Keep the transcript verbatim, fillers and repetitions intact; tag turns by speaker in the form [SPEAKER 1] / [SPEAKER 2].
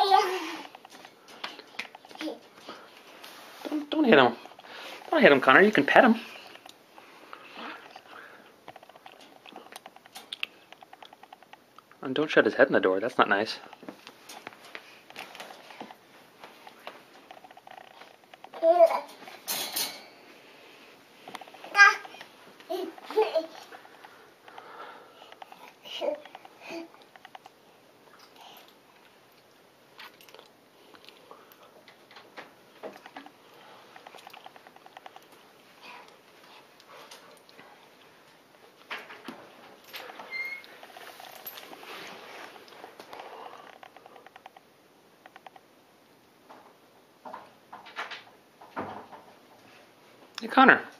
[SPEAKER 1] Don't, don't hit him. Don't hit him, Connor. You can pet him. And don't shut his head in the door. That's not nice. Hey, Connor.